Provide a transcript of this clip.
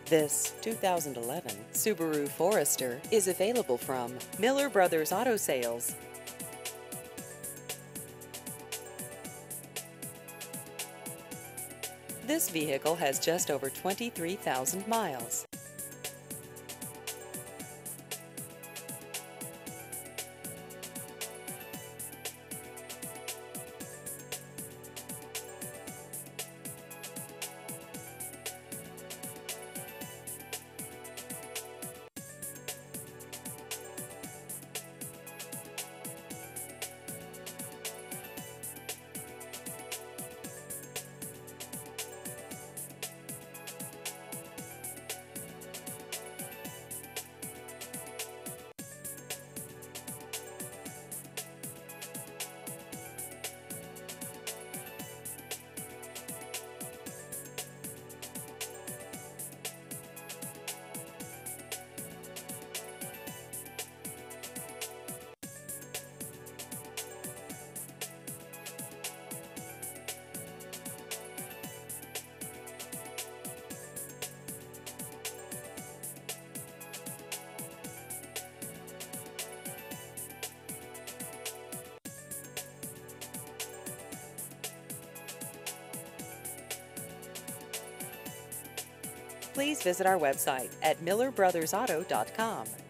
This 2011 Subaru Forester is available from Miller Brothers Auto Sales. This vehicle has just over 23,000 miles. Please visit our website at millerbrothersauto.com.